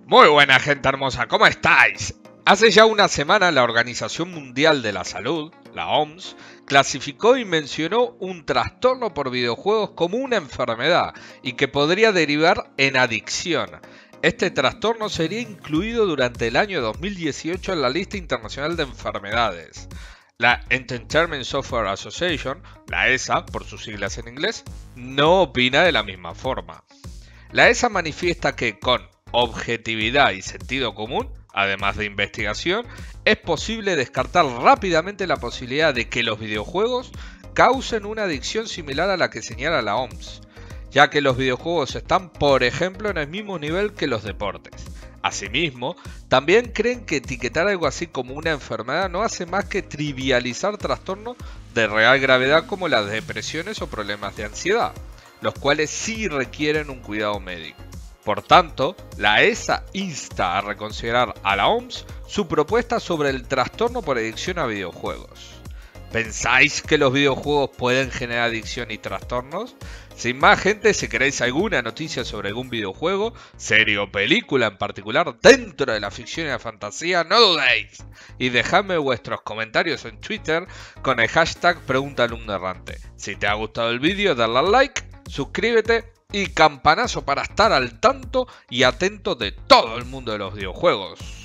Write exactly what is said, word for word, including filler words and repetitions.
Muy buena gente hermosa, ¿cómo estáis? Hace ya una semana la Organización Mundial de la Salud, la O M S, clasificó y mencionó un trastorno por videojuegos como una enfermedad y que podría derivar en adicción. Este trastorno sería incluido durante el año dos mil dieciocho en la lista internacional de enfermedades. La Entertainment Software Association, la E S A por sus siglas en inglés, no opina de la misma forma. La E S A manifiesta que con objetividad y sentido común, además de investigación, es posible descartar rápidamente la posibilidad de que los videojuegos causen una adicción similar a la que señala la O M S, ya que los videojuegos están, por ejemplo, en el mismo nivel que los deportes. Asimismo, también creen que etiquetar algo así como una enfermedad no hace más que trivializar trastornos de real gravedad como las depresiones o problemas de ansiedad, los cuales sí requieren un cuidado médico. Por tanto, la E S A insta a reconsiderar a la O M S su propuesta sobre el trastorno por adicción a videojuegos. ¿Pensáis que los videojuegos pueden generar adicción y trastornos? Sin más, gente, si queréis alguna noticia sobre algún videojuego, serie o película en particular dentro de la ficción y la fantasía, no dudéis y dejadme vuestros comentarios en Twitter con el hashtag PreguntaAlumnoErrante. Si te ha gustado el vídeo, dale al like, suscríbete y campanazo para estar al tanto y atento de todo el mundo de los videojuegos.